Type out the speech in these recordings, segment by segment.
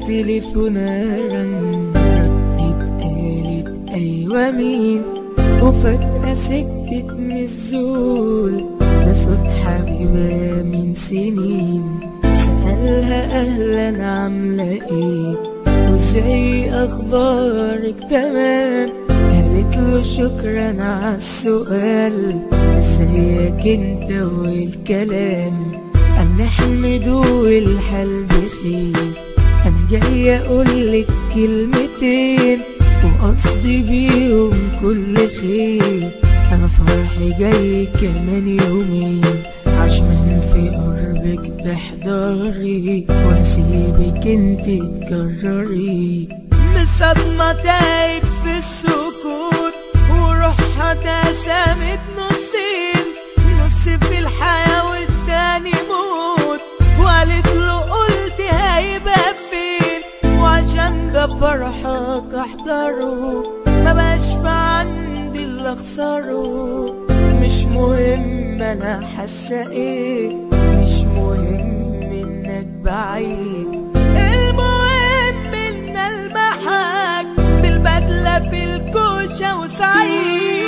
تليفونها رن، ردت قالت ايوه مين، وفجأة سكتت من الذل، ده صوت حبيبها من سنين. سألها اهلا عاملة ايه وازاي اخبارك تمام، قالت له شكرا عالسؤال، ازيك انت والكلام، قال نحمده والحال بخير، انا جاي اقولك كلمتين وقصدي بيهم كل خير، انا فرحي جاي كمان يومين، عشمان في قربك تحضري واسيبك انت تكرري. من الصدمة تاهت في السكوت وروحها اتقسمت نصين، نص في الحياة والتاني موت، وقالت له قلت هيبقى فين، وعشان ده فرحك احضره، ما بقاش في عندي اللي اخسره، مش مهم انا حاسه ايه، مش مهم انك بعيد، المهم ان المحك بالبدله في الكوشه وسعيد.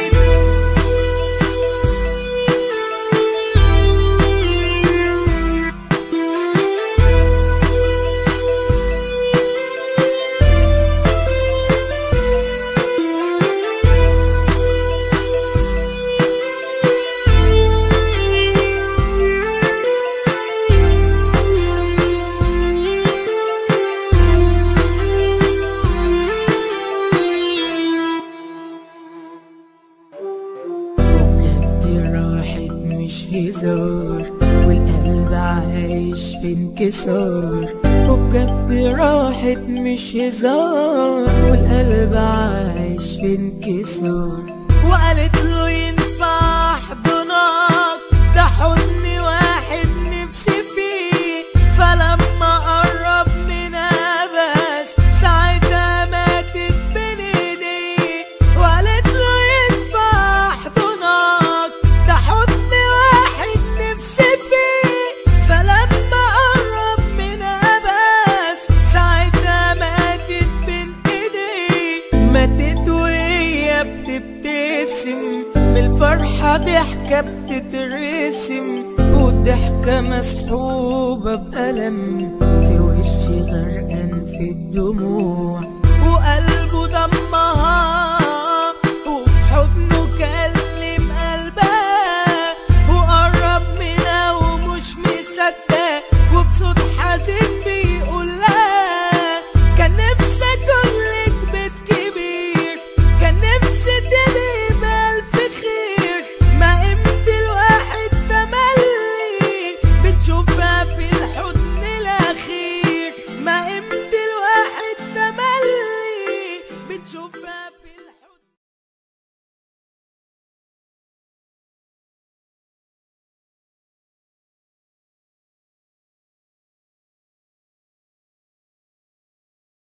مش هزار والقلب عايش في انكسار، وبجد راحت مش هزار والقلب عايش في انكسار، وقالت له ينفع احضنك، ده حضن واحد نفسي فيه، فلما قرب منها بس ساعتها ماتت بين ايديه، وقالت له ينفع احضنك، ده حضن ماتت وهي بتبتسم، من الفرحة ضحكة بتترسم، والضحكة مسحوبة بألم، في وشي غرقان في الدموع، وقلبه ضمها